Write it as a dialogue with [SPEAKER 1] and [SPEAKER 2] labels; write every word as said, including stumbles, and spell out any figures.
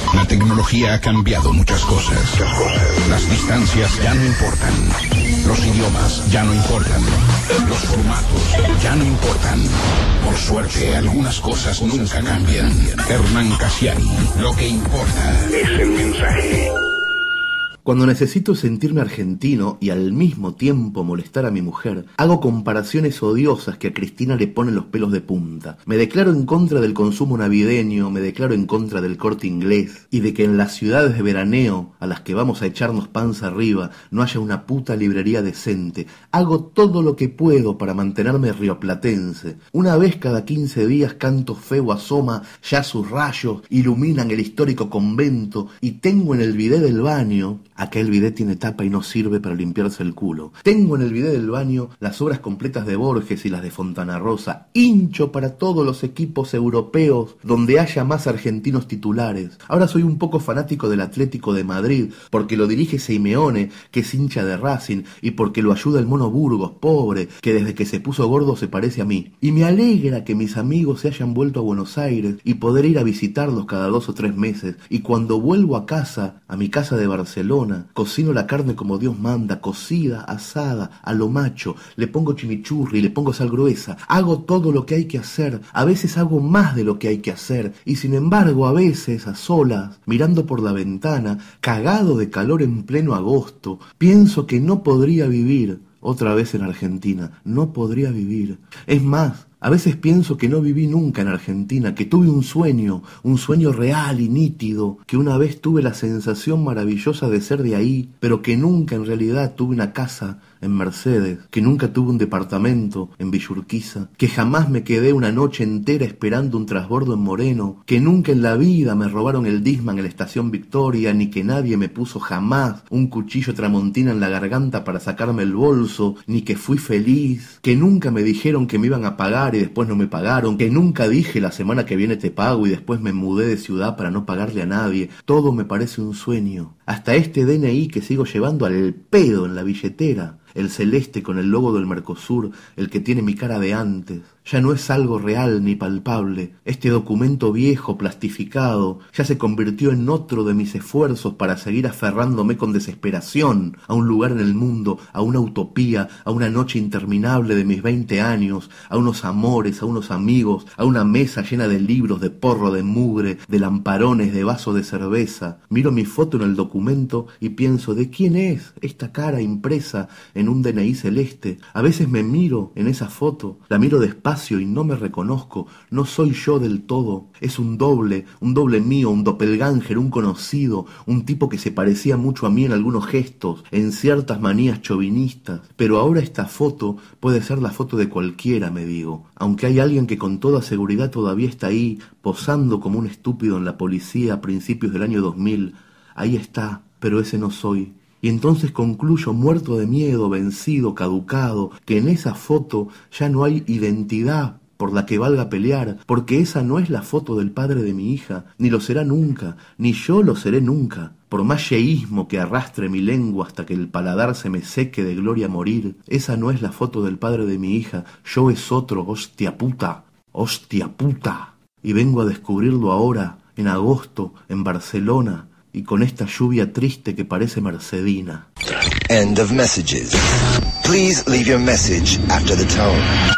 [SPEAKER 1] La tecnología ha cambiado muchas cosas. Las distancias ya no importan. Los idiomas ya no importan. Los formatos ya no importan. Por suerte, algunas cosas nunca cambian. Hernán Casiari, lo que importa es el mensaje.
[SPEAKER 2] Cuando necesito sentirme argentino y al mismo tiempo molestar a mi mujer, hago comparaciones odiosas que a Cristina le ponen los pelos de punta. Me declaro en contra del consumo navideño, me declaro en contra del Corte Inglés y de que en las ciudades de veraneo a las que vamos a echarnos panza arriba no haya una puta librería decente. Hago todo lo que puedo para mantenerme rioplatense. Una vez cada quince días Canto Feo asoma, ya sus rayos iluminan el histórico convento y tengo en el bidé del baño... Aquel bidet tiene tapa y no sirve para limpiarse el culo. Tengo en el bidet del baño las obras completas de Borges y las de Fontana Rosa. Hincho para todos los equipos europeos donde haya más argentinos titulares. Ahora soy un poco fanático del Atlético de Madrid porque lo dirige Simeone, que es hincha de Racing, y porque lo ayuda el Mono Burgos, pobre, que desde que se puso gordo se parece a mí. Y me alegra que mis amigos se hayan vuelto a Buenos Aires y poder ir a visitarlos cada dos o tres meses. Y cuando vuelvo a casa, a mi casa de Barcelona, cocino la carne como Dios manda, cocida, asada, a lo macho, le pongo chimichurri, le pongo sal gruesa, hago todo lo que hay que hacer, a veces hago más de lo que hay que hacer, y sin embargo a veces, a solas, mirando por la ventana, cagado de calor en pleno agosto, pienso que no podría vivir otra vez en Argentina, no podría vivir. Es más, a veces pienso que no viví nunca en Argentina, que tuve un sueño, un sueño real y nítido, que una vez tuve la sensación maravillosa de ser de ahí, pero que nunca en realidad tuve una casa en Mercedes, que nunca tuve un departamento en Villa Urquiza, que jamás me quedé una noche entera esperando un transbordo en Moreno, que nunca en la vida me robaron el Disman en la estación Victoria, ni que nadie me puso jamás un cuchillo tramontina en la garganta para sacarme el bolso, ni que fui feliz, que nunca me dijeron que me iban a pagar y después no me pagaron, que nunca dije la semana que viene te pago y después me mudé de ciudad para no pagarle a nadie. Todo me parece un sueño. Hasta este D N I que sigo llevando al pedo en la billetera, el celeste con el logo del Mercosur, el que tiene mi cara de antes, ya no es algo real ni palpable. Este documento viejo, plastificado, ya se convirtió en otro de mis esfuerzos para seguir aferrándome con desesperación a un lugar en el mundo, a una utopía, a una noche interminable de mis veinte años, a unos amores, a unos amigos, a una mesa llena de libros, de porro, de mugre, de lamparones, de vaso de cerveza. Miro mi foto en el documento y pienso, ¿de quién es esta cara impresa en un D N I celeste? A veces me miro en esa foto, la miro despacio y no me reconozco, no soy yo del todo, es un doble, un doble mío, un doppelganger, un conocido, un tipo que se parecía mucho a mí en algunos gestos, en ciertas manías chauvinistas, pero ahora esta foto puede ser la foto de cualquiera, me digo, aunque hay alguien que con toda seguridad todavía está ahí, posando como un estúpido en la policía a principios del año dos mil, ahí está, pero ese no soy. Y entonces concluyo, muerto de miedo, vencido, caducado, que en esa foto ya no hay identidad por la que valga pelear, porque esa no es la foto del padre de mi hija, ni lo será nunca, ni yo lo seré nunca. Por más yeísmo que arrastre mi lengua hasta que el paladar se me seque de gloria morir, esa no es la foto del padre de mi hija, yo es otro, hostia puta, hostia puta. Y vengo a descubrirlo ahora, en agosto, en Barcelona, y con esta lluvia triste que parece mercedina.
[SPEAKER 3] End of messages. Please leave your message after the tone.